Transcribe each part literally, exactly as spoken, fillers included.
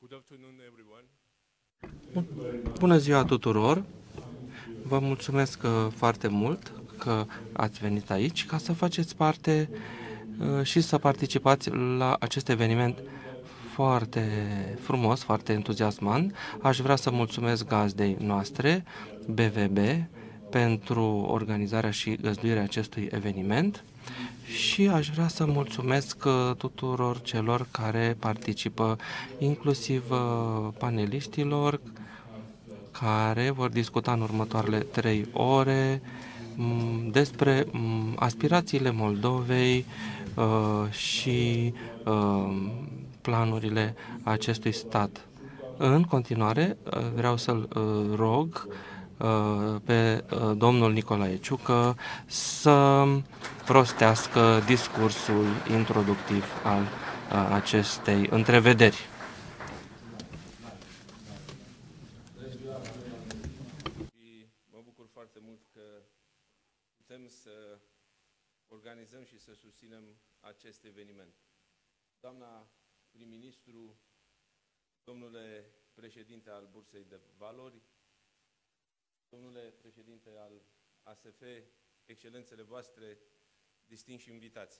Good afternoon, everyone. Bună ziua tuturor! Vă mulțumesc foarte mult că ați venit aici ca să faceți parte și să participați la acest eveniment foarte frumos, foarte entuziasmant. Aș vrea să mulțumesc gazdei noastre, B V B, pentru organizarea și găzduirea acestui eveniment și aș vrea să mulțumesc tuturor celor care participă, inclusiv paneliștilor care vor discuta în următoarele trei ore despre aspirațiile Moldovei și planurile acestui stat. În continuare, vreau să-l rog pe domnul Nicolae Ciucă să rostească discursul introductiv al acestei întrevederi. Mă bucur foarte mult că putem să organizăm și să susținem acest eveniment. Doamna prim-ministru, domnule președinte al Bursei de Valori, domnule președinte al A S F, excelențele voastre, distinși invitați.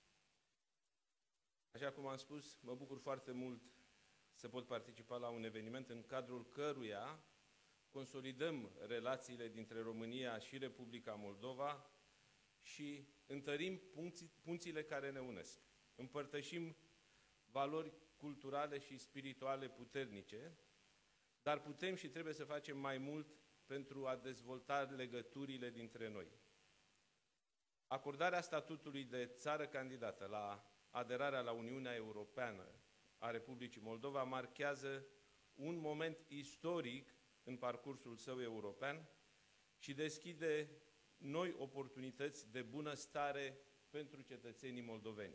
Așa cum am spus, mă bucur foarte mult să pot participa la un eveniment în cadrul căruia consolidăm relațiile dintre România și Republica Moldova și întărim punțile care ne unesc. Împărtășim valori culturale și spirituale puternice, dar putem și trebuie să facem mai mult pentru a dezvolta legăturile dintre noi. Acordarea statutului de țară candidată la aderarea la Uniunea Europeană a Republicii Moldova marchează un moment istoric în parcursul său european și deschide noi oportunități de bunăstare pentru cetățenii moldoveni.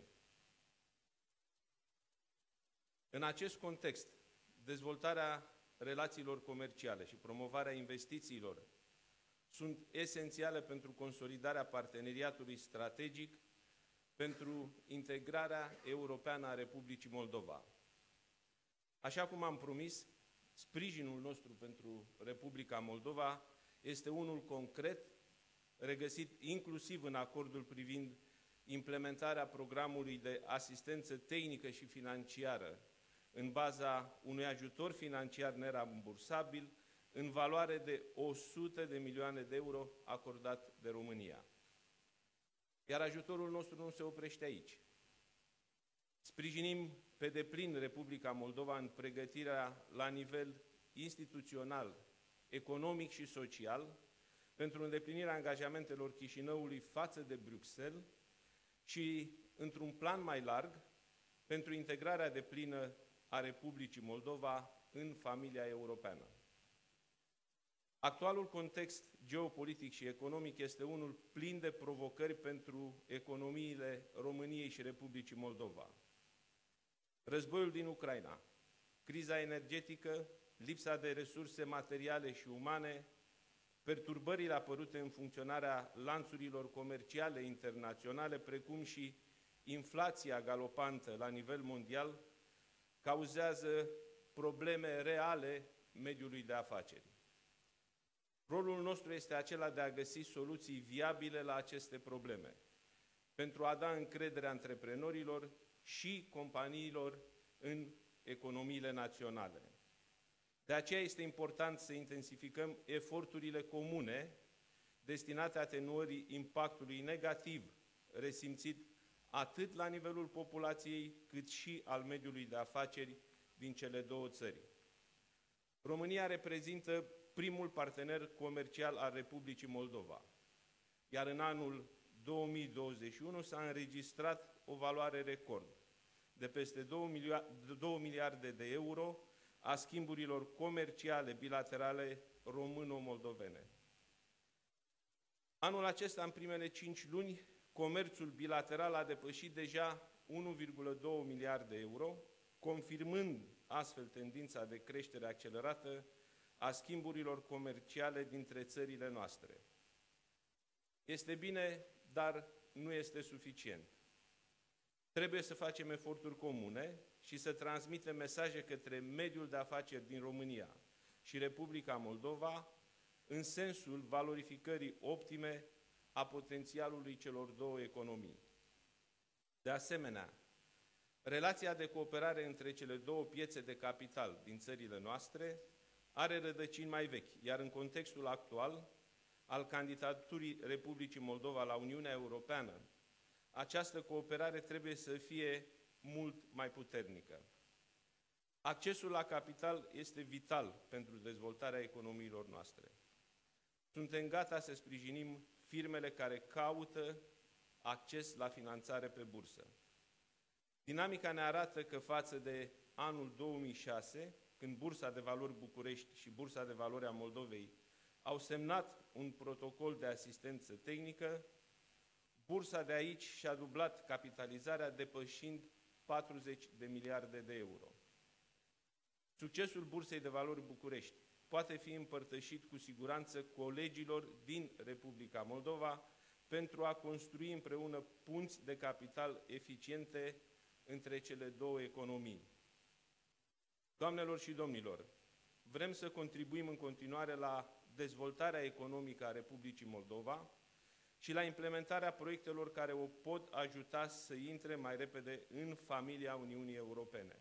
În acest context, dezvoltarea relațiilor comerciale și promovarea investițiilor sunt esențiale pentru consolidarea parteneriatului strategic pentru integrarea europeană a Republicii Moldova. Așa cum am promis, sprijinul nostru pentru Republica Moldova este unul concret, regăsit inclusiv în acordul privind implementarea programului de asistență tehnică și financiară în baza unui ajutor financiar nerambursabil în valoare de o sută de milioane de euro acordat de România. Iar ajutorul nostru nu se oprește aici. Sprijinim pe deplin Republica Moldova în pregătirea la nivel instituțional, economic și social pentru îndeplinirea angajamentelor Chișinăului față de Bruxelles și, într-un plan mai larg, pentru integrarea deplină a Republicii Moldova în familia europeană. Actualul context geopolitic și economic este unul plin de provocări pentru economiile României și Republicii Moldova. Războiul din Ucraina, criza energetică, lipsa de resurse materiale și umane, perturbările apărute în funcționarea lanțurilor comerciale internaționale, precum și inflația galopantă la nivel mondial, cauzează probleme reale mediului de afaceri. Rolul nostru este acela de a găsi soluții viabile la aceste probleme, pentru a da încrederea antreprenorilor și companiilor în economiile naționale. De aceea este important să intensificăm eforturile comune destinate atenuării impactului negativ resimțit atât la nivelul populației, cât și al mediului de afaceri din cele două țări. România reprezintă primul partener comercial al Republicii Moldova, iar în anul două mii douăzeci și unu s-a înregistrat o valoare record de peste două miliarde de euro a schimburilor comerciale bilaterale româno-moldovene. Anul acesta, în primele cinci luni, comerțul bilateral a depășit deja unu virgulă doi miliarde de euro, confirmând astfel tendința de creștere accelerată a schimburilor comerciale dintre țările noastre. Este bine, dar nu este suficient. Trebuie să facem eforturi comune și să transmitem mesaje către mediul de afaceri din România și Republica Moldova în sensul valorificării optime a potențialului celor două economii. De asemenea, relația de cooperare între cele două piețe de capital din țările noastre are rădăcini mai vechi, iar în contextul actual al candidaturii Republicii Moldova la Uniunea Europeană, această cooperare trebuie să fie mult mai puternică. Accesul la capital este vital pentru dezvoltarea economiilor noastre. Suntem gata să sprijinim firmele care caută acces la finanțare pe bursă. Dinamica ne arată că față de anul două mii șase, când Bursa de Valori București și Bursa de Valori a Moldovei au semnat un protocol de asistență tehnică, bursa de aici și-a dublat capitalizarea, depășind patruzeci de miliarde de euro. Succesul Bursei de Valori București poate fi împărtășit cu siguranță colegilor din Republica Moldova pentru a construi împreună punți de capital eficiente între cele două economii. Doamnelor și domnilor, vrem să contribuim în continuare la dezvoltarea economică a Republicii Moldova și la implementarea proiectelor care o pot ajuta să intre mai repede în familia Uniunii Europene.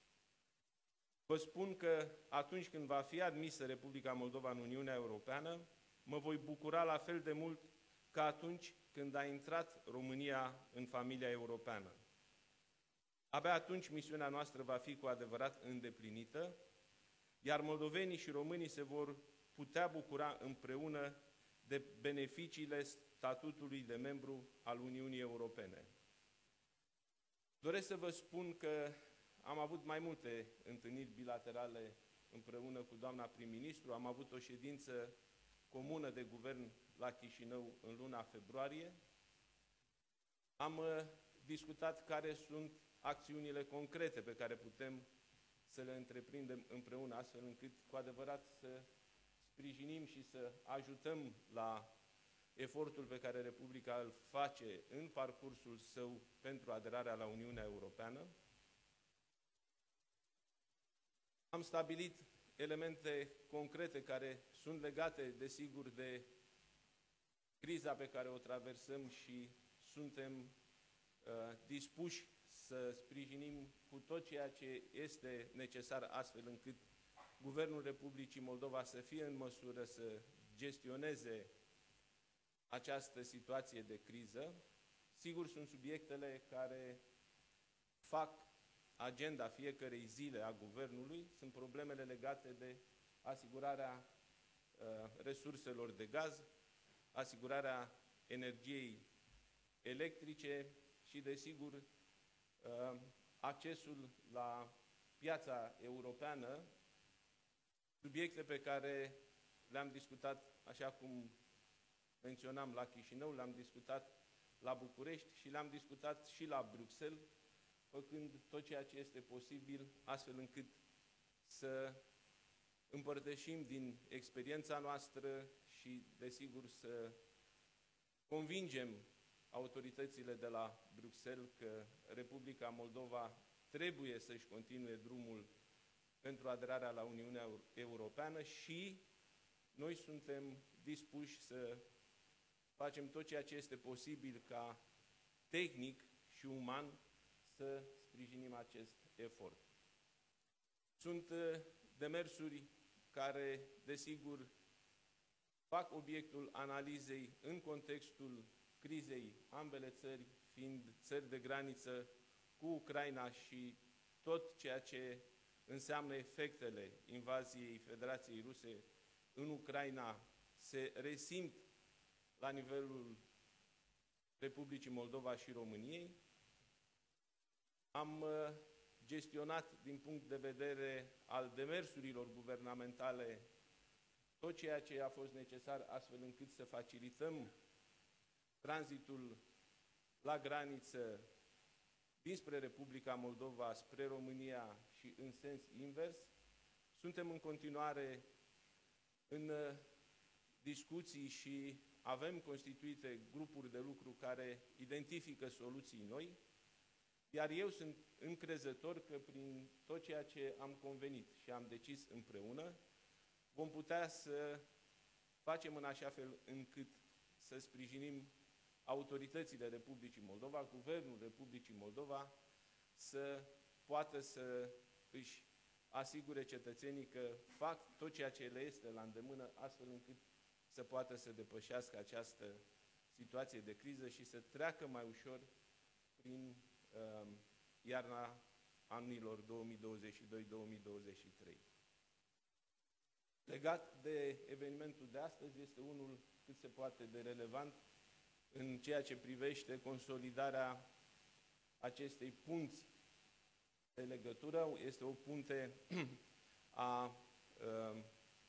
Vă spun că atunci când va fi admisă Republica Moldova în Uniunea Europeană, mă voi bucura la fel de mult ca atunci când a intrat România în familia europeană. Abia atunci misiunea noastră va fi cu adevărat îndeplinită, iar moldovenii și românii se vor putea bucura împreună de beneficiile statutului de membru al Uniunii Europene. Doresc să vă spun că am avut mai multe întâlniri bilaterale împreună cu doamna prim-ministru, am avut o ședință comună de guvern la Chișinău în luna februarie, am discutat care sunt acțiunile concrete pe care putem să le întreprindem împreună, astfel încât cu adevărat să sprijinim și să ajutăm la efortul pe care Republica îl face în parcursul său pentru aderarea la Uniunea Europeană. Am stabilit elemente concrete care sunt legate, desigur, de criza pe care o traversăm și suntem uh, dispuși să sprijinim cu tot ceea ce este necesar, astfel încât Guvernul Republicii Moldova să fie în măsură să gestioneze această situație de criză. Sigur, sunt subiectele care fac agenda fiecărei zile a Guvernului, sunt problemele legate de asigurarea uh, resurselor de gaz, asigurarea energiei electrice și, desigur, uh, accesul la piața europeană, subiecte pe care le-am discutat, așa cum menționam, la Chișinău, le-am discutat la București și le-am discutat și la Bruxelles, făcând tot ceea ce este posibil, astfel încât să împărtășim din experiența noastră și, desigur, să convingem autoritățile de la Bruxelles că Republica Moldova trebuie să-și continue drumul pentru aderarea la Uniunea Europeană și noi suntem dispuși să facem tot ceea ce este posibil ca tehnic și uman să sprijinim acest efort. Sunt demersuri care, desigur, fac obiectul analizei în contextul crizei, ambele țări fiind țări de graniță cu Ucraina și tot ceea ce înseamnă efectele invaziei Federației Ruse în Ucraina se resimt la nivelul Republicii Moldova și României. Am gestionat din punct de vedere al demersurilor guvernamentale tot ceea ce a fost necesar, astfel încât să facilităm tranzitul la graniță dinspre Republica Moldova spre România și în sens invers. Suntem în continuare în discuții și avem constituite grupuri de lucru care identifică soluții noi. Iar eu sunt încrezător că prin tot ceea ce am convenit și am decis împreună, vom putea să facem în așa fel încât să sprijinim autoritățile Republicii Moldova, Guvernul Republicii Moldova, să poată să își asigure cetățenii că fac tot ceea ce le este la îndemână, astfel încât să poată să depășească această situație de criză și să treacă mai ușor prin uh, iarna anilor două mii douăzeci și doi două mii douăzeci și trei. Legat de evenimentul de astăzi, este unul cât se poate de relevant în ceea ce privește consolidarea acestei punți de legătură. Este o punte a uh,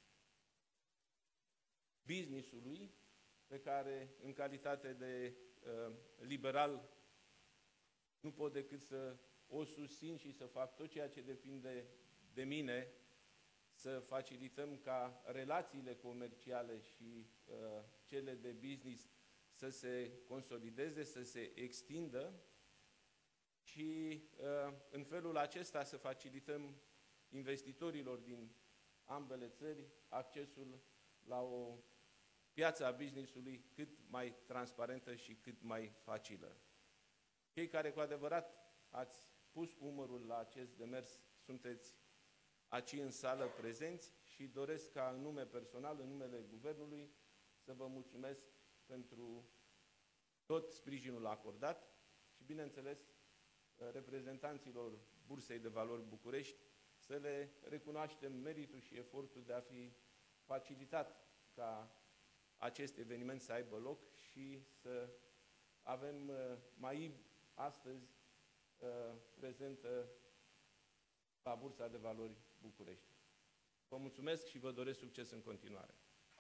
business-ului pe care, în calitate de uh, liberal, nu pot decât să o susțin și să fac tot ceea ce depinde de mine, să facilităm ca relațiile comerciale și uh, cele de business să se consolideze, să se extindă și uh, în felul acesta să facilităm investitorilor din ambele țări accesul la o piață a business-ului cât mai transparentă și cât mai facilă. Cei care cu adevărat ați pus umărul la acest demers sunteți aici în sală prezenți și doresc ca în nume personal, în numele Guvernului, să vă mulțumesc pentru tot sprijinul acordat și, bineînțeles, reprezentanților Bursei de Valori București să le recunoaștem meritul și efortul de a fi facilitat ca acest eveniment să aibă loc și să avem mai astăzi prezentă la Bursa de Valori București. Vă mulțumesc și vă doresc succes în continuare.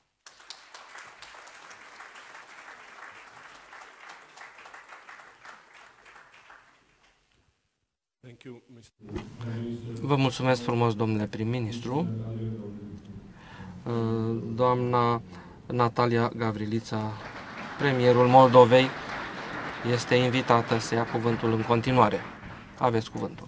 Thank you, Vă mulțumesc frumos, domnule prim-ministru. Doamna Natalia Gavrilița, premierul Moldovei, este invitată să ia cuvântul în continuare. Aveți cuvântul.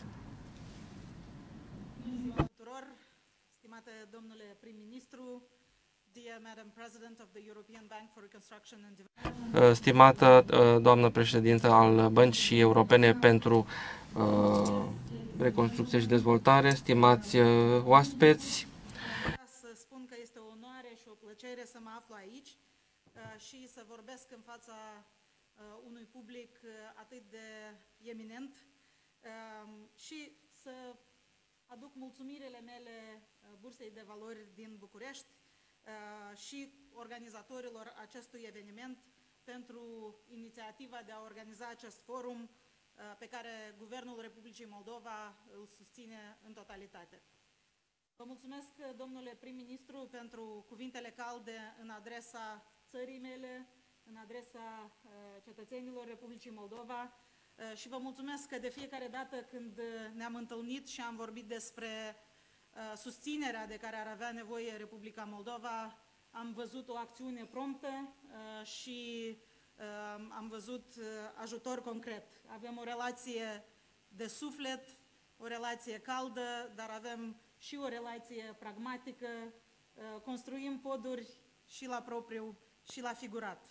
Bună ziua tuturor, stimate domnule prim-ministru, dear Madam President of the European Bank for Reconstruction and Development. Stimată doamnă președintă al Băncii Europene pentru uh, Reconstrucție și Dezvoltare, stimați uh, oaspeți. Să spun că este o onoare și o plăcere să mă aflu aici uh, și să vorbesc în fața uh, unui public uh, atât de eminent uh, și să aduc mulțumirile mele Bursei de Valori din București uh, și organizatorilor acestui eveniment pentru inițiativa de a organiza acest forum uh, pe care Guvernul Republicii Moldova îl susține în totalitate. Vă mulțumesc, domnule prim-ministru, pentru cuvintele calde în adresa țării mele, în adresa uh, cetățenilor Republicii Moldova uh, și vă mulțumesc că de fiecare dată când ne-am întâlnit și am vorbit despre uh, susținerea de care ar avea nevoie Republica Moldova, am văzut o acțiune promptă uh, și uh, am văzut uh, ajutor concret. Avem o relație de suflet, o relație caldă, dar avem și o relație pragmatică, uh, construim poduri și la propriu și la figurat.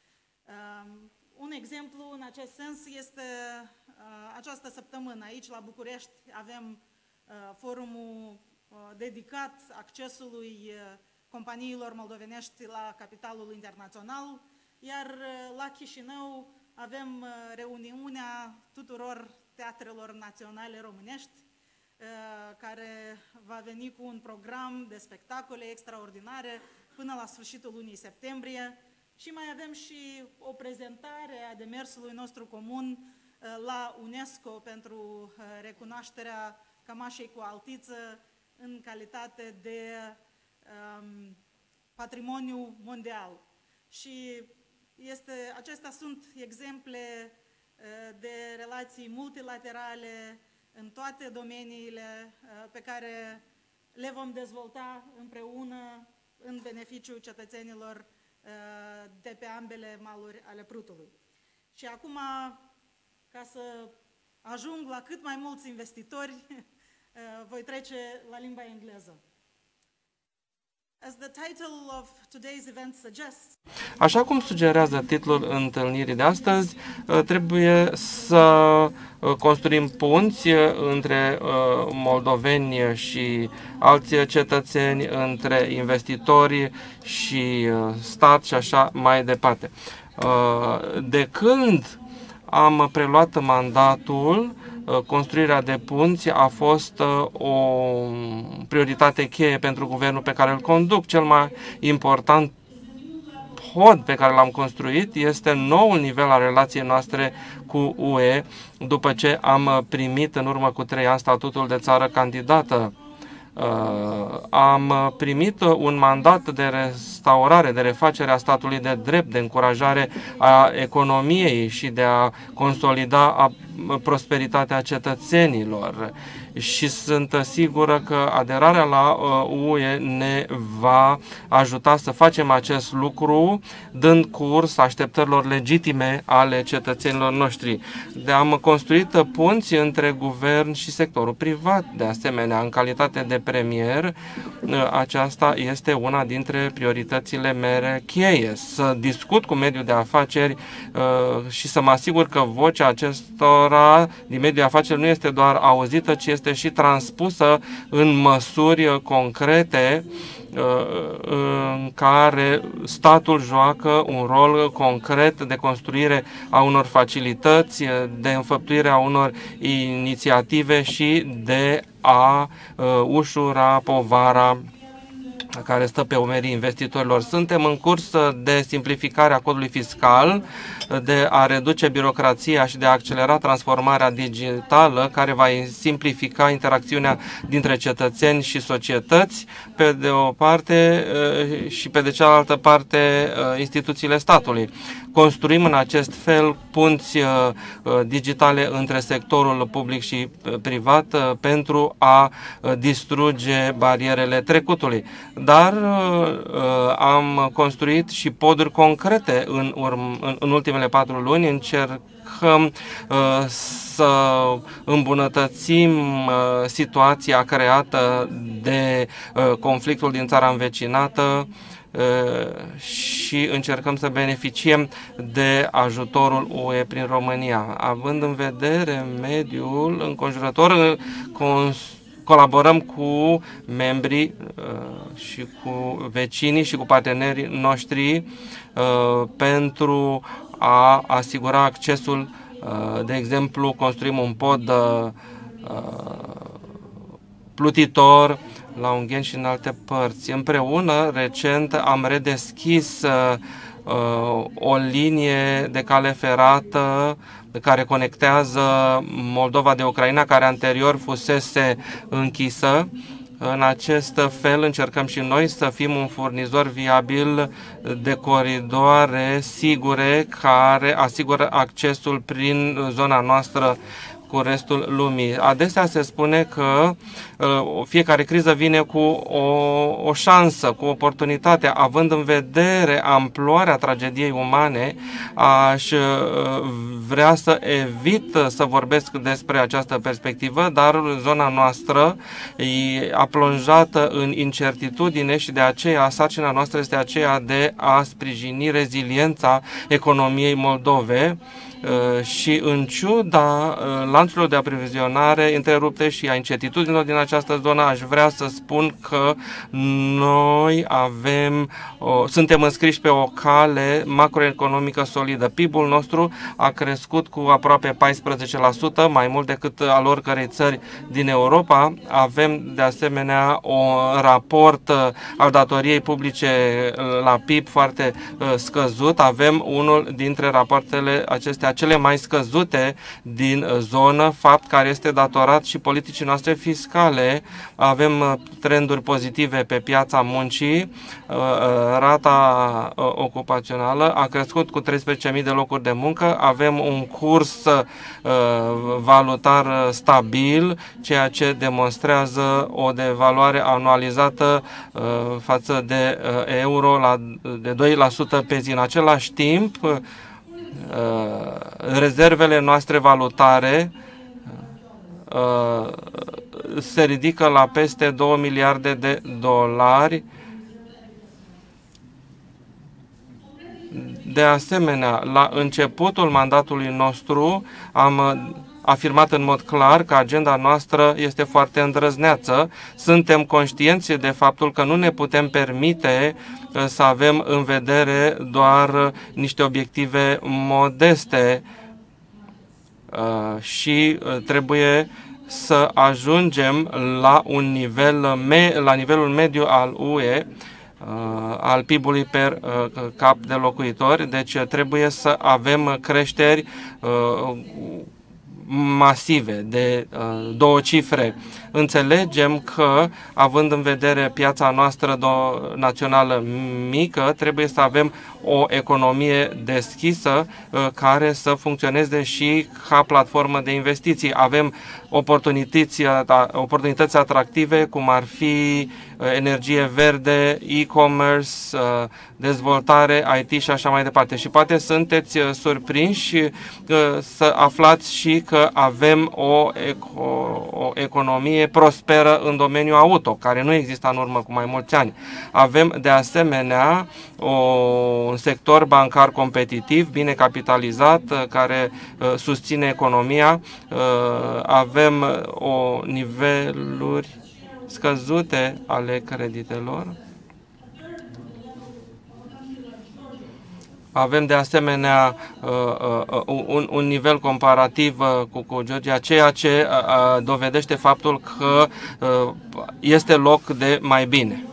Uh, un exemplu în acest sens este uh, această săptămână. Aici la București avem uh, forumul uh, dedicat accesului uh, companiilor moldovenești la capitalul internațional, iar uh, la Chișinău avem uh, reuniunea tuturor teatrelor naționale românești, uh, care va veni cu un program de spectacole extraordinare până la sfârșitul lunii septembrie. Și mai avem și o prezentare a demersului nostru comun uh, la UNESCO pentru uh, recunoașterea cămașei cu altiță în calitate de um, patrimoniu mondial. Și este, acestea sunt exemple uh, de relații multilaterale în toate domeniile uh, pe care le vom dezvolta împreună în beneficiul cetățenilor de pe ambele maluri ale Prutului. Și acum, ca să ajung la cât mai mulți investitori, voi trece la limba engleză. As the title of today's event suggests, Așa cum sugerează titlul întâlnirii de astăzi, trebuie să construim punți între moldoveni și alți cetățeni, între investitori și stat și așa mai departe. De când am preluat mandatul, construirea de punți a fost o prioritate cheie pentru guvernul pe care îl conduc. Cel mai important pod pe care l-am construit este noul nivel al relației noastre cu U E, după ce am primit în urmă cu trei ani statutul de țară candidată. Am primit un mandat de restaurare, de refacere a statului de drept, de încurajare a economiei și de a consolida prosperitatea cetățenilor. Și sunt sigură că aderarea la U E ne va ajuta să facem acest lucru, dând curs așteptărilor legitime ale cetățenilor noștri. De am construit punți între guvern și sectorul privat. De asemenea, în calitate de premier, aceasta este una dintre prioritățile mele cheie. Să discut cu mediul de afaceri și să mă asigur că vocea acestora din mediul de afaceri nu este doar auzită, ci este și transpusă în măsuri concrete în care statul joacă un rol concret de construire a unor facilități, de înfăptuire a unor inițiative și de a ușura povara care stă pe umerii investitorilor. Suntem în curs de simplificare a codului fiscal, de a reduce birocrația și de a accelera transformarea digitală, care va simplifica interacțiunea dintre cetățeni și societăți, pe de o parte, și pe de cealaltă parte instituțiile statului. Construim în acest fel punți digitale între sectorul public și privat pentru a distruge barierele trecutului. Dar am construit și poduri concrete în, urm, în ultimele patru luni. Încercăm să îmbunătățim situația creată de conflictul din țara învecinată și încercăm să beneficiem de ajutorul U E prin România. Având în vedere mediul înconjurător, colaborăm cu membrii și cu vecinii și cu partenerii noștri pentru a asigura accesul. De exemplu, construim un pod plutitor la Ungheni și în alte părți. Împreună, recent, am redeschis uh, o linie de cale ferată care conectează Moldova de Ucraina, care anterior fusese închisă. În acest fel încercăm și noi să fim un furnizor viabil de coridoare sigure care asigură accesul prin zona noastră cu restul lumii. Adesea se spune că uh, fiecare criză vine cu o, o șansă, cu o oportunitate. Având în vedere amploarea tragediei umane, aș uh, vrea să evit să vorbesc despre această perspectivă, dar zona noastră e a plonjată în incertitudine și de aceea sarcina noastră este aceea de a sprijini reziliența economiei Moldovei. Și în ciuda lanțurilor de aprovizionare întrerupte și a incertitudinilor din această zonă, aș vrea să spun că noi avem, suntem înscriși pe o cale macroeconomică solidă. P I B-ul nostru a crescut cu aproape paisprezece la sută, mai mult decât al oricărei țări din Europa. Avem de asemenea un raport al datoriei publice la P I B foarte scăzut. Avem unul dintre rapoartele acestea cele mai scăzute din zonă, fapt care este datorat și politicii noastre fiscale. Avem trenduri pozitive pe piața muncii, rata ocupațională a crescut cu treisprezece mii de locuri de muncă, avem un curs valutar stabil, ceea ce demonstrează o devaluare anualizată față de euro la, de doi la sută pe zi. În același timp, rezervele noastre valutare se ridică la peste două miliarde de dolari. De asemenea, la începutul mandatului nostru am afirmat în mod clar că agenda noastră este foarte îndrăzneață. Suntem conștienți de faptul că nu ne putem permite să avem în vedere doar niște obiective modeste și trebuie să ajungem la un nivel, la nivelul mediu al U E, al P I B-ului per cap de locuitori, deci trebuie să avem creșteri masive de uh, două cifre. Înțelegem că, având în vedere piața noastră națională mică, trebuie să avem o economie deschisă uh, care să funcționeze și ca platformă de investiții. Avem oportunități, oportunități atractive, cum ar fi energie verde, e-commerce, dezvoltare, I T și așa mai departe. Și poate sunteți surprinși să aflați și că avem o, eco, o economie prosperă în domeniul auto, care nu exista în urmă cu mai mulți ani. Avem de asemenea o, un sector bancar competitiv, bine capitalizat, care susține economia. Avem o niveluri scăzute ale creditelor. Avem de asemenea uh, uh, un, un nivel comparativ uh, cu, cu Georgia, ceea ce uh, dovedește faptul că uh, este loc de mai bine.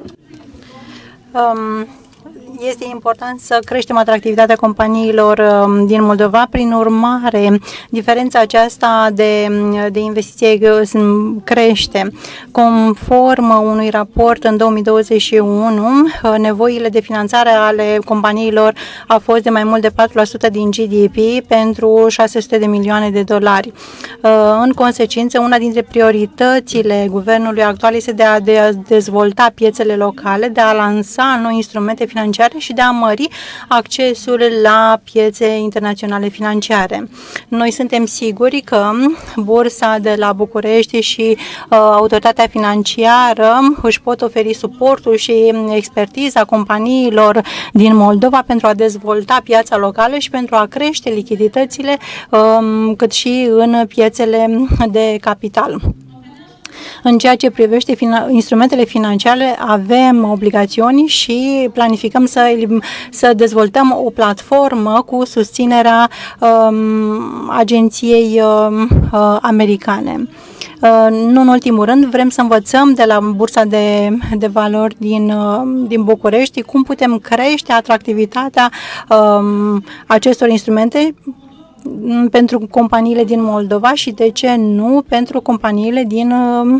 Um. Este important să creștem atractivitatea companiilor din Moldova. Prin urmare, diferența aceasta de, de investiție crește. Conform unui raport în două mii douăzeci și unu, nevoile de finanțare ale companiilor a fost de mai mult de patru la sută din G D P pentru șase sute de milioane de dolari. În consecință, una dintre prioritățile guvernului actual este de a, de a dezvolta piețele locale, de a lansa noi instrumente financiare și de a mări accesul la piețe internaționale financiare. Noi suntem siguri că Bursa de la București și uh, autoritatea financiară își pot oferi suportul și expertiza companiilor din Moldova pentru a dezvolta piața locală și pentru a crește lichiditățile, um, cât și în piețele de capital. În ceea ce privește instrumentele financiare, avem obligațiuni și planificăm să, să dezvoltăm o platformă cu susținerea um, agenției um, uh, americane. Uh, nu în ultimul rând, vrem să învățăm de la Bursa de, de Valori din, uh, din București cum putem crește atractivitatea um, acestor instrumente pentru companiile din Moldova și, de ce nu, pentru companiile din,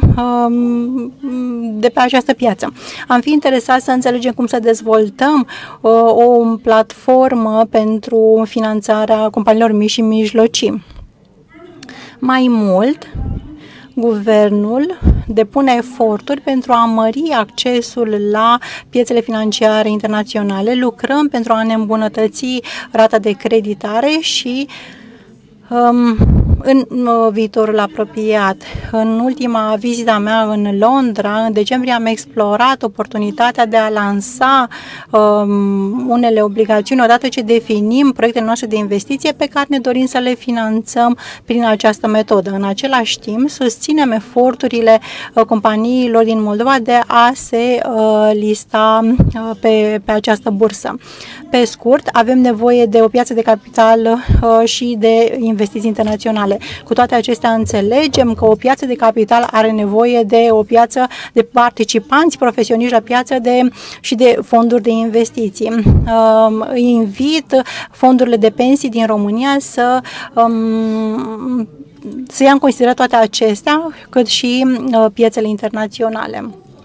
de pe această piață. Am fi interesat să înțelegem cum să dezvoltăm o platformă pentru finanțarea companiilor mici și mijlocii. Mai mult, guvernul depune eforturi pentru a mări accesul la piețele financiare internaționale. Lucrăm pentru a ne îmbunătăți rata de creditare și um, în viitorul apropiat. În ultima vizită mea în Londra, în decembrie, am explorat oportunitatea de a lansa um, unele obligațiuni odată ce definim proiectele noastre de investiție pe care ne dorim să le finanțăm prin această metodă. În același timp, susținem eforturile uh, companiilor din Moldova de a se uh, lista uh, pe, pe această bursă. Pe scurt, avem nevoie de o piață de capital uh, și de investiții internaționale. Cu toate acestea, înțelegem că o piață de capital are nevoie de o piață de participanți profesioniști la piață de, și de fonduri de investiții. Uh, îi invit fondurile de pensii din România să um, să ia în considerare toate acestea, cât și uh, piețele internaționale.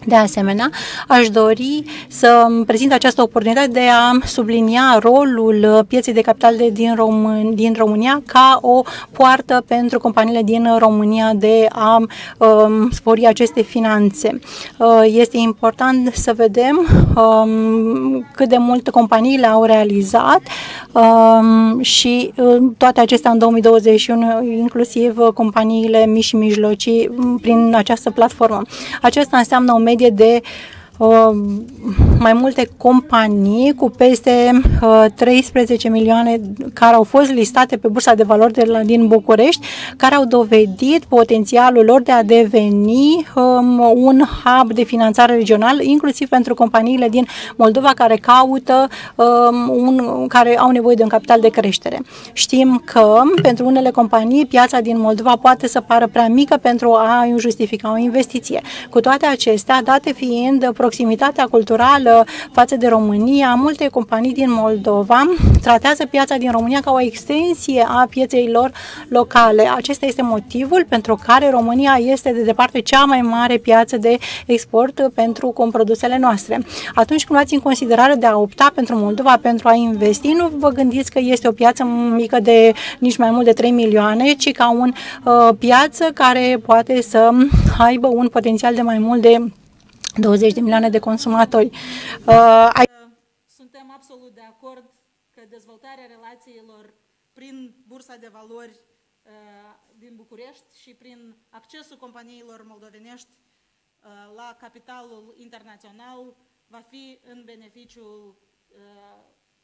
De asemenea, aș dori să prezint această oportunitate de a sublinia rolul pieței de capital de, din, Român, din România ca o poartă pentru companiile din România de a um, spori aceste finanțe. Uh, este important să vedem um, cât de mult companiile au realizat um, și uh, toate acestea în două mii douăzeci și unu, inclusiv companiile mici și mijlocii prin această platformă. Aceasta înseamnă o medie de uh, mai multe companii cu peste uh, treisprezece milioane care au fost listate pe Bursa de Valori de la, din București, care au dovedit potențialul lor de a deveni um, un hub de finanțare regional, inclusiv pentru companiile din Moldova care caută, um, un, care au nevoie de un capital de creștere. Știm că pentru unele companii piața din Moldova poate să pară prea mică pentru a justifica o investiție. Cu toate acestea, date fiind proximitatea culturală față de România, multe companii din Moldova tratează piața din România ca o extensie a pieței lor locale. Acesta este motivul pentru care România este de departe cea mai mare piață de export pentru produsele noastre. Atunci când luați în considerare de a opta pentru Moldova pentru a investi, nu vă gândiți că este o piață mică de nici mai mult de trei milioane, ci ca un uh, piață care poate să aibă un potențial de mai mult de douăzeci de milioane de consumatori. Uh, Suntem absolut de acord că dezvoltarea relațiilor prin Bursa de Valori uh, din București și prin accesul companiilor moldovenești uh, la capitalul internațional va fi în beneficiul uh,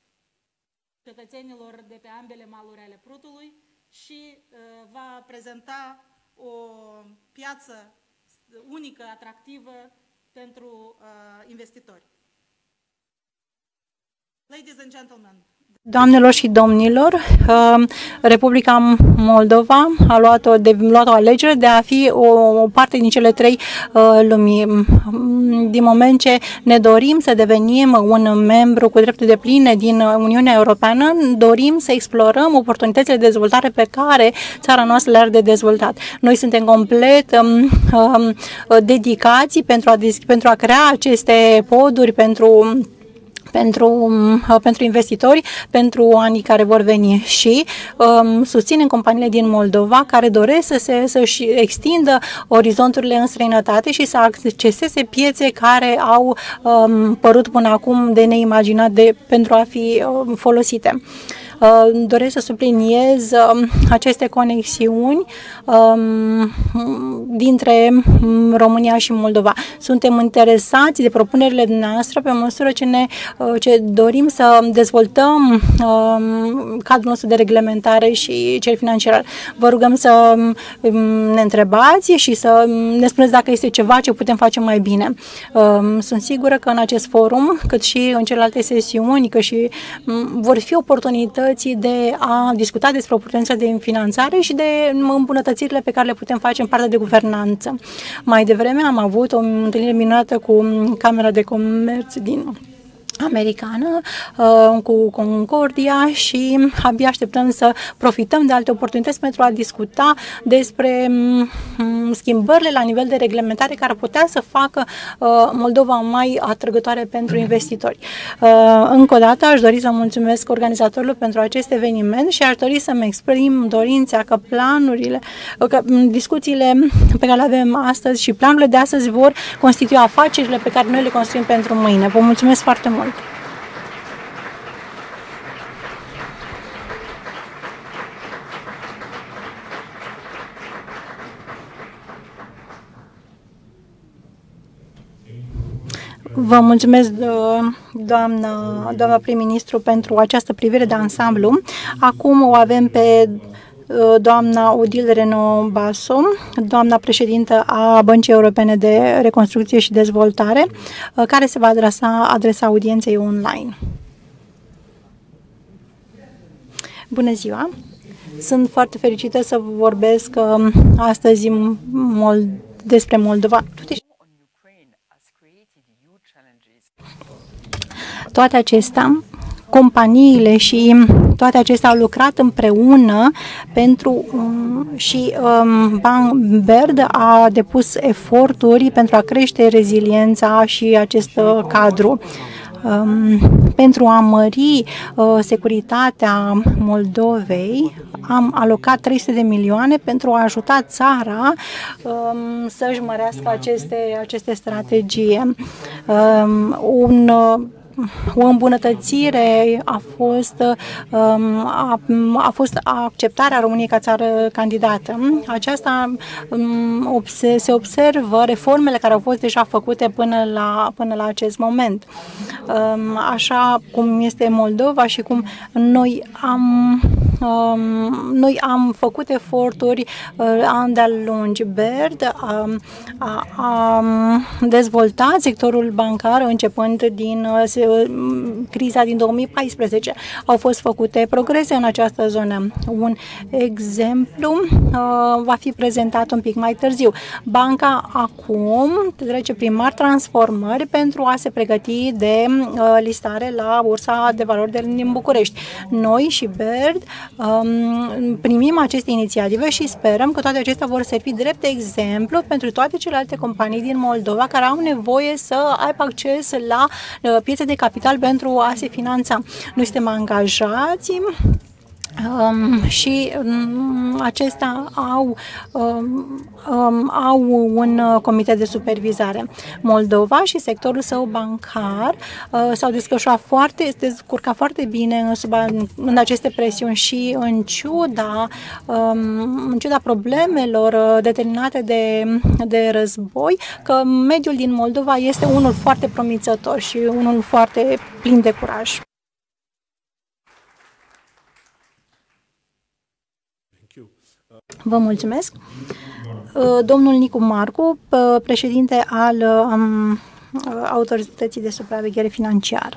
cetățenilor de pe ambele maluri ale Prutului și uh, va prezenta o piață unică, atractivă pentru uh, investitori. Ladies and gentlemen. Doamnelor și domnilor, Republica Moldova a luat o, de, luat o alegere de a fi o, o parte din cele trei lumii. Din moment ce ne dorim să devenim un membru cu drepturi depline din Uniunea Europeană, dorim să explorăm oportunitățile de dezvoltare pe care țara noastră le-are de dezvoltat. Noi suntem complet um, um, dedicați pentru a, pentru a crea aceste poduri pentru Pentru, pentru investitori, pentru anii care vor veni și um, susținem companiile din Moldova care doresc să se, să-și extindă orizonturile în străinătate și să acceseze piețe care au um, părut până acum de neimaginat de, pentru a fi um, folosite. Doresc să subliniez aceste conexiuni dintre România și Moldova. Suntem interesați de propunerile noastre pe măsură ce, ne, ce dorim să dezvoltăm cadrul nostru de reglementare și cel financiar. Vă rugăm să ne întrebați și să ne spuneți dacă este ceva ce putem face mai bine. Sunt sigură că în acest forum, cât și în celelalte sesiuni, că și vor fi oportunități de a discuta despre oportunitățile de finanțare și de îmbunătățirile pe care le putem face în partea de guvernanță. Mai devreme am avut o întâlnire minunată cu Camera de Comerț din americană cu Concordia și abia așteptăm să profităm de alte oportunități pentru a discuta despre schimbările la nivel de reglementare care putea să facă Moldova mai atrăgătoare pentru investitori. Încă o dată aș dori să mulțumesc organizatorilor pentru acest eveniment și aș dori să-mi exprim dorința că planurile, că discuțiile pe care le avem astăzi și planurile de astăzi vor constitui afacerile pe care noi le construim pentru mâine. Vă mulțumesc foarte mult! Vă mulțumesc, doamna, doamna prim-ministru, pentru această privire de ansamblu. Acum o avem pe doamna Odile Renaud-Basso, doamna președintă a Băncii Europene de Reconstrucție și Dezvoltare, care se va adresa, adresa audienței online. Bună ziua! Sunt foarte fericită să vorbesc astăzi despre Moldova. Toate acestea, companiile și toate acestea au lucrat împreună pentru um, și um, Banc Berd a depus eforturi pentru a crește reziliența și acest uh, cadru. Um, pentru a mări uh, securitatea Moldovei, am alocat trei sute de milioane pentru a ajuta țara um, să-și mărească aceste, aceste strategii. Um, un uh, O îmbunătățire a fost, a, a fost acceptarea României ca țară candidată. Aceasta se observă reformele care au fost deja făcute până la, până la acest moment. Așa cum este Moldova și cum noi am, noi am făcut eforturi ani de-a lungi. Berd a, a, a dezvoltat sectorul bancar începând din criza din două mii paisprezece. Au fost făcute progrese în această zonă. Un exemplu uh, va fi prezentat un pic mai târziu. Banca acum trece prin mari transformări pentru a se pregăti de uh, listare la Bursa de Valori din București. Noi și Berd um, primim aceste inițiative și sperăm că toate acestea vor servi drept exemplu pentru toate celelalte companii din Moldova care au nevoie să aibă acces la uh, piețe de capital pentru a se finanța. Noi suntem angajați um, și um, acestea au, um, um, au un uh, comitet de supervizare. Moldova și sectorul său bancar uh, s-au descurcat foarte, descurcat foarte bine în, sub, în aceste presiuni și în ciuda, um, în ciuda problemelor determinate de, de război, că mediul din Moldova este unul foarte promițător și unul foarte plin de curaj. Vă mulțumesc. Domnul Nicu Marcu, președinte al um, Autorității de Supraveghere Financiară.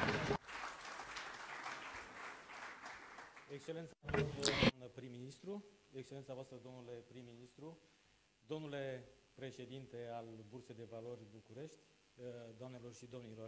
Excelența, doamnă prim-ministru, excelența voastră, domnule prim-ministru, domnule președinte al Bursei de Valori București, doamnelor și domnilor,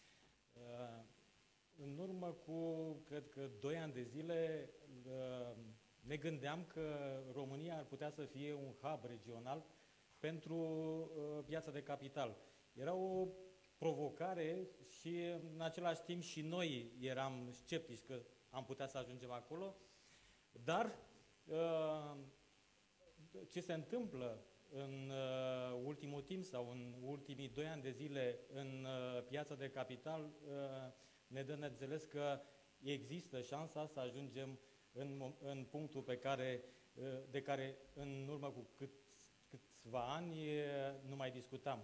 în urmă cu, cred că, doi ani de zile, ne gândeam că România ar putea să fie un hub regional pentru piața de capital. Era o provocare și, în același timp, și noi eram sceptici că am putea să ajungem acolo, dar ce se întâmplă în ultimul timp sau în ultimii doi ani de zile în piața de capital ne dă de înțeles că există șansa să ajungem în, în punctul pe care, de care în urmă cu cât, câțiva ani nu mai discutam.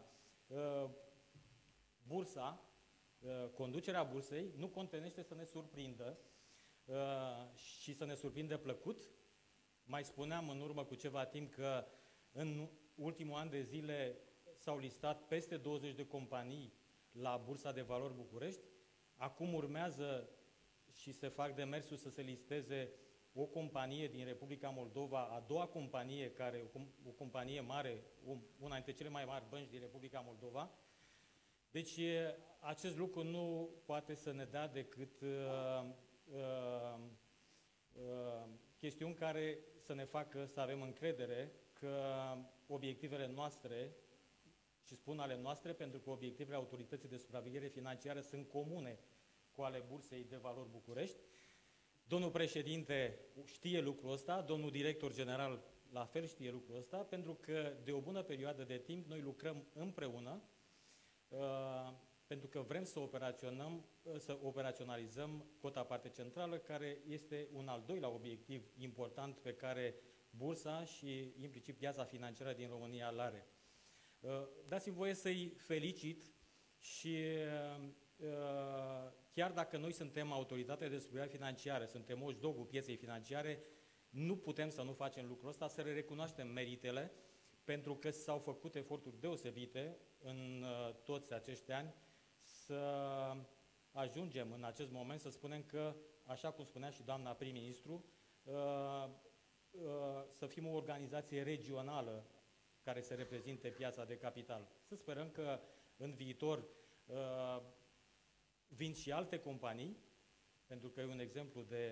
Bursa, conducerea bursei nu contenește să ne surprindă și să ne surprindă plăcut. Mai spuneam în urmă cu ceva timp că în ultimul an de zile s-au listat peste douăzeci de companii la Bursa de Valori București. Acum urmează și se fac demersul să se listeze o companie din Republica Moldova, a doua companie, care, o companie mare, una dintre cele mai mari bănci din Republica Moldova. Deci acest lucru nu poate să ne dea decât uh, uh, uh, chestiuni care să ne facă să avem încredere că obiectivele noastre, și spun ale noastre pentru că obiectivele Autorității de Supraveghere Financiară sunt comune cu ale Bursei de Valori București. Domnul președinte știe lucrul ăsta, domnul director general la fel știe lucrul ăsta, pentru că de o bună perioadă de timp noi lucrăm împreună, uh, pentru că vrem să operaționăm, să operaționalizăm cota parte centrală, care este un al doilea obiectiv important pe care Bursa și implicit piața financiară din România îl are. Uh, dați-mi voie să-i felicit și uh, chiar dacă noi suntem autoritatea de supraveghere financiară, suntem watchdog-ul pieței financiare, nu putem să nu facem lucrul ăsta, să le recunoaștem meritele, pentru că s-au făcut eforturi deosebite în uh, toți acești ani să ajungem în acest moment să spunem că, așa cum spunea și doamna prim-ministru, uh, uh, să fim o organizație regională care să reprezinte piața de capital. Să sperăm că în viitor uh, vin și alte companii, pentru că e un exemplu de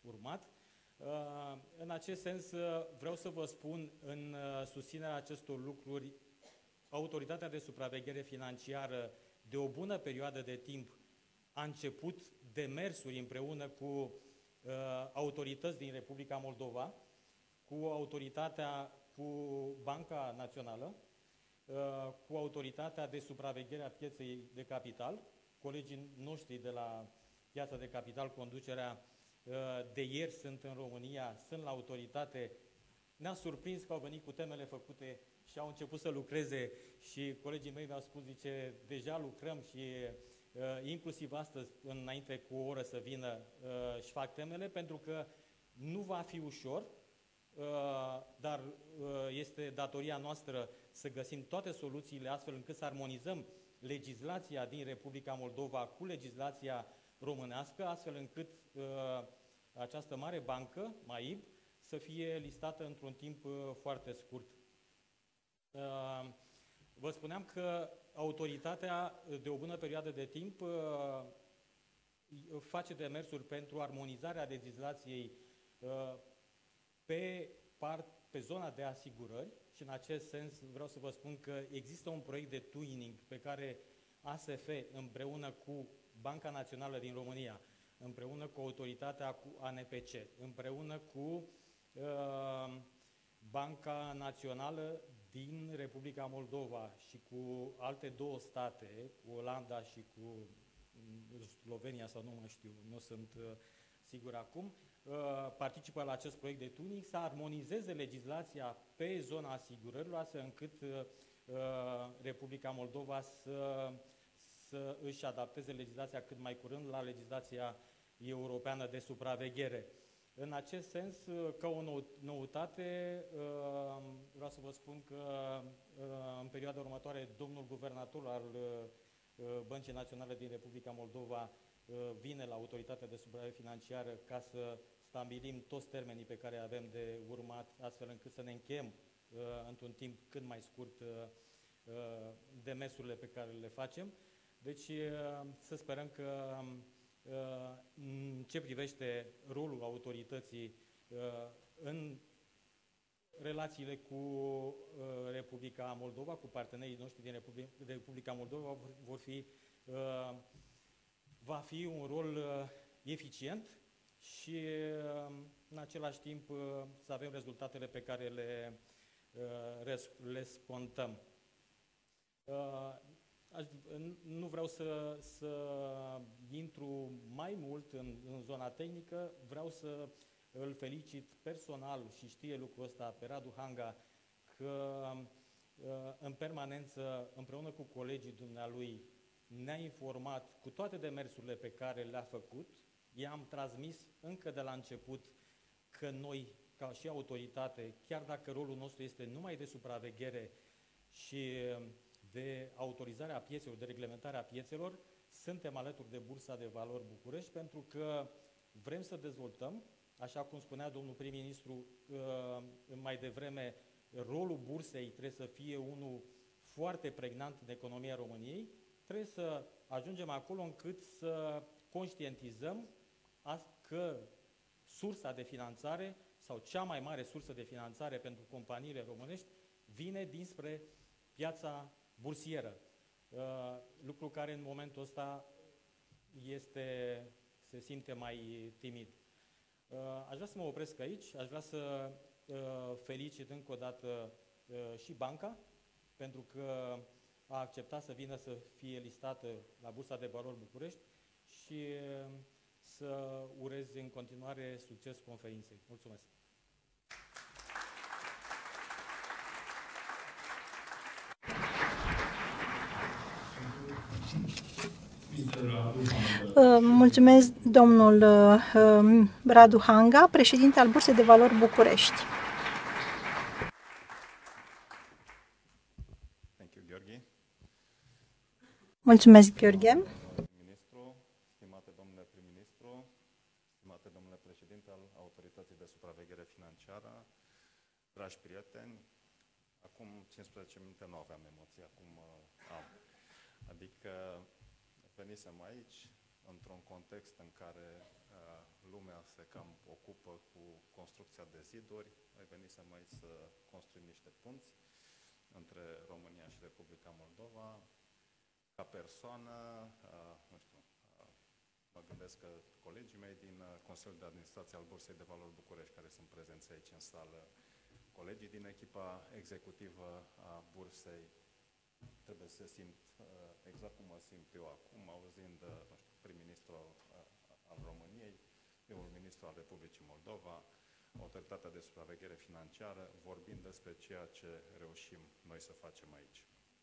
urmat. În acest sens, vreau să vă spun, în susținerea acestor lucruri, Autoritatea de Supraveghere Financiară, de o bună perioadă de timp, a început demersuri împreună cu uh, autorități din Republica Moldova, cu autoritatea, cu Banca Națională, uh, cu Autoritatea de Supraveghere a Pieței de Capital. Colegii noștri de la Piața de Capital, conducerea uh, de ieri sunt în România, sunt la autoritate. Ne-a surprins că au venit cu temele făcute și au început să lucreze și colegii mei mi-au spus, zice, deja lucrăm și uh, inclusiv astăzi, înainte cu o oră să vină uh, și fac temele, pentru că nu va fi ușor, uh, dar uh, este datoria noastră să găsim toate soluțiile astfel încât să armonizăm legislația din Republica Moldova cu legislația românească, astfel încât uh, această mare bancă, MAIB, să fie listată într-un timp uh, foarte scurt. Uh, vă spuneam că autoritatea, de o bună perioadă de timp, uh, face demersuri pentru armonizarea legislației uh, pe, part, pe zona de asigurări și în acest sens vreau să vă spun că există un proiect de twinning pe care A S F împreună cu Banca Națională din România, împreună cu autoritatea cu A N P C, împreună cu uh, Banca Națională din Republica Moldova și cu alte două state, cu Olanda și cu Slovenia sau nu mai știu, nu sunt uh, sigur acum, uh, participă la acest proiect de tuning să armonizeze legislația pe zona asigurărilor, astfel încât uh, Republica Moldova să, să își adapteze legislația cât mai curând la legislația europeană de supraveghere. În acest sens, ca o noutate, vreau să vă spun că în perioada următoare, domnul guvernator al Băncii Naționale din Republica Moldova vine la Autoritatea de Supraveghere Financiară ca să stabilim toți termenii pe care avem de urmat, astfel încât să ne încheiem într-un timp cât mai scurt demersurile pe care le facem. Deci să sperăm că în ce privește rolul autorității în relațiile cu Republica Moldova, cu partenerii noștri din Republica Moldova, vor fi, va fi un rol eficient și în același timp să avem rezultatele pe care le, le scontăm. Nu vreau să, să intru mai mult în, în zona tehnică, vreau să îl felicit personal și știe lucrul ăsta pe Radu Hanga, că în permanență, împreună cu colegii dumnealui, ne-a informat cu toate demersurile pe care le-a făcut. I-am transmis încă de la început că noi, ca și autoritate, chiar dacă rolul nostru este numai de supraveghere și de autorizarea piețelor, de reglementarea piețelor, suntem alături de Bursa de Valori București pentru că vrem să dezvoltăm, așa cum spunea domnul prim-ministru mai devreme, rolul bursei trebuie să fie unul foarte pregnant în economia României, trebuie să ajungem acolo încât să conștientizăm că sursa de finanțare sau cea mai mare sursă de finanțare pentru companiile românești vine dinspre piața bursieră, lucru care în momentul ăsta este, se simte mai timid. Aș vrea să mă opresc aici, aș vrea să felicit încă o dată și banca, pentru că a acceptat să vină să fie listată la Bursa de Valori București și să urez în continuare succes conferinței. Mulțumesc! Mulțumesc, domnul Radu Hanga, președinte al Bursei de Valori București. Mulțumesc, Gheorghe. Ministru, stimate domnule prim-ministru, stimate domnule președinte al Autorității de Supraveghere Financiară, dragi prieteni, acum cincisprezece minute nu aveam emoții, acum am. Adică venisem aici într-un context în care uh, lumea se cam ocupă cu construcția de ziduri, noi venisem aici să construim niște punți între România și Republica Moldova. Ca persoană, nu știu, mă gândesc că colegii mei din Consiliul de Administrație al Bursei de Valori București, care sunt prezenți aici în sală, colegii din echipa executivă a Bursei, trebuie să se simt exact cum mă simt eu acum, auzind, nu știu, prim-ministrul al României, primul ministru al Republicii Moldova, Autoritatea de Supraveghere Financiară, vorbind despre ceea ce reușim noi să facem aici.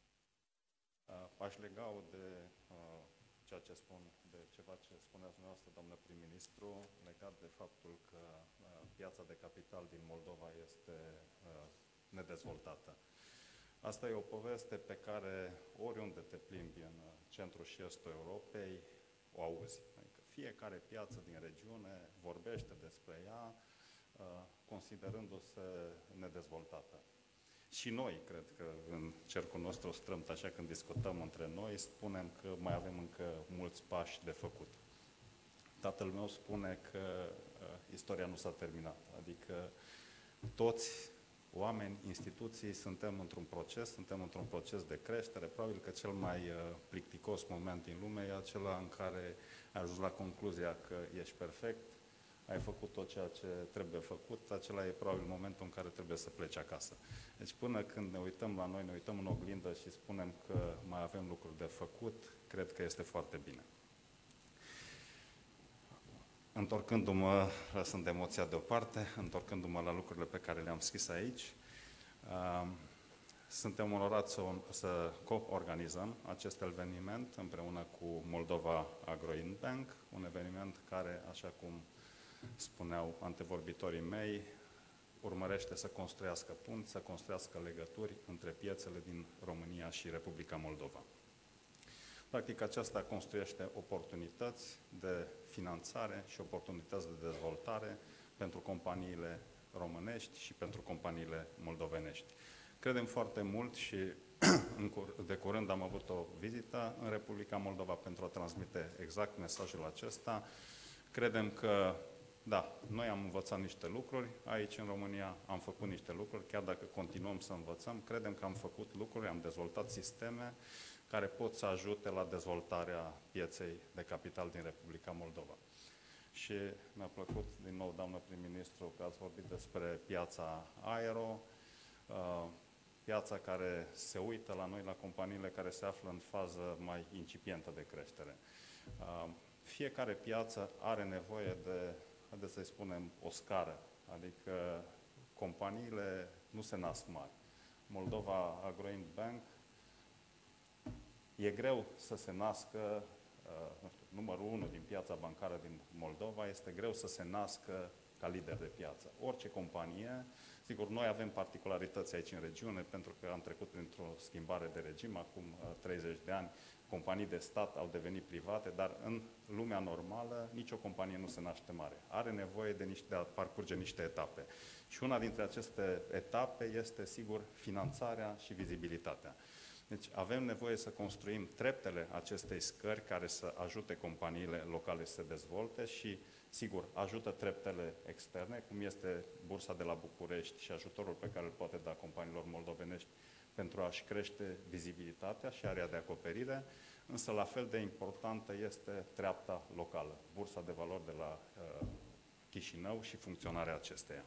Aș lega-o de ceea ce spun, de ceva ce spuneați dumneavoastră, doamnă prim-ministru, legat de faptul că piața de capital din Moldova este nedezvoltată. Asta e o poveste pe care oriunde te plimbi în centrul și estul Europei, o auzi. Adică fiecare piață din regiune vorbește despre ea, considerându-se nedezvoltată. Și noi, cred că în cercul nostru strâmt, așa când discutăm între noi, spunem că mai avem încă mulți pași de făcut. Tatăl meu spune că uh, istoria nu s-a terminat, adică toți oameni, instituții, suntem într-un proces, suntem într-un proces de creștere. Probabil că cel mai uh, plicticos moment din lume e acela în care ai ajuns la concluzia că ești perfect, ai făcut tot ceea ce trebuie făcut, acela e probabil momentul în care trebuie să pleci acasă. Deci până când ne uităm la noi, ne uităm în oglindă și spunem că mai avem lucruri de făcut, cred că este foarte bine. Întorcându-mă, lăsând emoția deoparte, întorcându-mă la lucrurile pe care le-am scris aici, suntem onorați să, să co-organizăm acest eveniment împreună cu Moldova Agro-Bank, un eveniment care, așa cum spuneau antevorbitorii mei, urmărește să construiască punți, să construiască legături între piețele din România și Republica Moldova. Practic, aceasta construiește oportunități de finanțare și oportunități de dezvoltare pentru companiile românești și pentru companiile moldovenești. Credem foarte mult și de curând am avut o vizită în Republica Moldova pentru a transmite exact mesajul acesta. Credem că da, noi am învățat niște lucruri aici în România, am făcut niște lucruri, chiar dacă continuăm să învățăm, credem că am făcut lucruri, am dezvoltat sisteme care pot să ajute la dezvoltarea pieței de capital din Republica Moldova. Și mi-a plăcut, din nou, doamnă prim-ministru, că ați vorbit despre piața Aero, piața care se uită la noi, la companiile care se află în fază mai incipientă de creștere. Fiecare piață are nevoie de, haideți să-i spunem, o scară, adică companiile nu se nasc mari. Moldova Agro-Bank e greu să se nască, nu știu, numărul unu din piața bancară din Moldova, este greu să se nască ca lider de piață. Orice companie, sigur, noi avem particularități aici în regiune, pentru că am trecut printr-o schimbare de regim, acum treizeci de ani, companii de stat au devenit private, dar în lumea normală nicio companie nu se naște mare. Are nevoie de, niște, de a parcurge niște etape. Și una dintre aceste etape este, sigur, finanțarea și vizibilitatea. Deci avem nevoie să construim treptele acestei scări care să ajute companiile locale să se dezvolte și, sigur, ajută treptele externe, cum este Bursa de la București și ajutorul pe care îl poate da companiilor moldovenești pentru a-și crește vizibilitatea și area de acoperire, însă la fel de importantă este treapta locală, Bursa de Valori de la uh, Chișinău și funcționarea acesteia.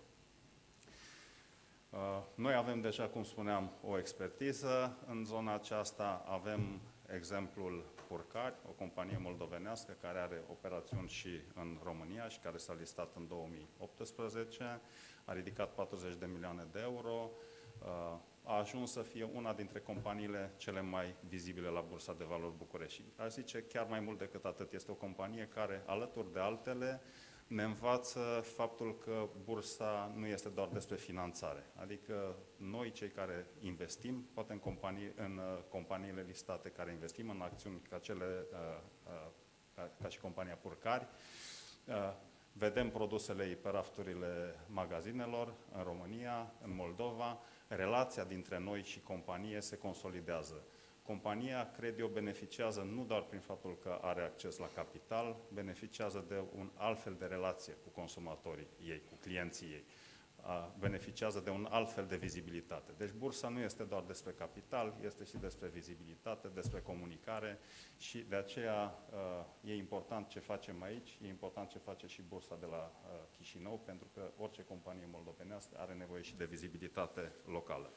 Noi avem deja, cum spuneam, o expertiză în zona aceasta. Avem exemplul Purcari, o companie moldovenească care are operațiuni și în România și care s-a listat în două mii optsprezece, a ridicat patruzeci de milioane de euro, a ajuns să fie una dintre companiile cele mai vizibile la Bursa de Valori București. Aș zice chiar mai mult decât atât. Este o companie care, alături de altele, ne învață faptul că bursa nu este doar despre finanțare. Adică noi, cei care investim, poate în, companii, în companiile listate, care investim în acțiuni ca cele, ca, ca și compania Purcari, vedem produsele pe rafturile magazinelor în România, în Moldova, relația dintre noi și companie se consolidează. Compania, cred eu, beneficiază nu doar prin faptul că are acces la capital, beneficiază de un alt fel de relație cu consumatorii ei, cu clienții ei. Beneficiază de un alt fel de vizibilitate. Deci bursa nu este doar despre capital, este și despre vizibilitate, despre comunicare și de aceea e important ce facem aici, e important ce face și bursa de la Chișinău, pentru că orice companie moldovenească are nevoie și de vizibilitate locală.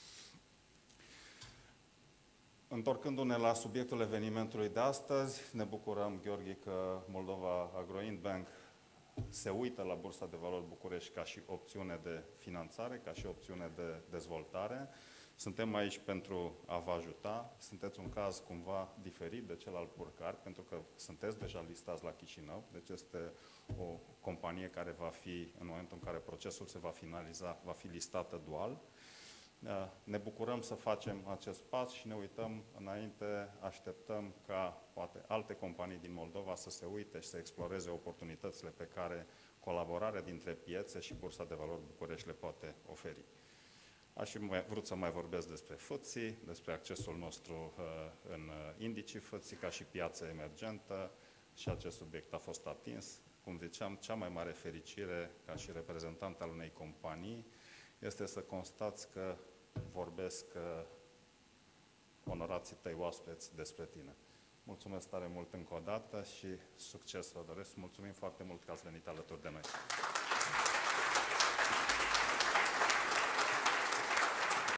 Întorcându-ne la subiectul evenimentului de astăzi, ne bucurăm, Gheorghe, că Moldova Agroinbank se uită la Bursa de Valori București ca și opțiune de finanțare, ca și opțiune de dezvoltare. Suntem aici pentru a vă ajuta. Sunteți un caz cumva diferit de cel al Purcari, pentru că sunteți deja listați la Chișinău, deci este o companie care va fi, în momentul în care procesul se va finaliza, va fi listată dual. Ne bucurăm să facem acest pas și ne uităm înainte, așteptăm ca poate alte companii din Moldova să se uite și să exploreze oportunitățile pe care colaborarea dintre piețe și Bursa de Valori București le poate oferi. Aș fi vrut să mai vorbesc despre F T S E, despre accesul nostru în indicii F T S E ca și piață emergentă și acest subiect a fost atins. Cum ziceam, cea mai mare fericire ca și reprezentant al unei companii este să constați că vorbesc onorații tăi oaspeți despre tine. Mulțumesc tare mult încă o dată și succes vă doresc. Mulțumim foarte mult că ați venit alături de noi.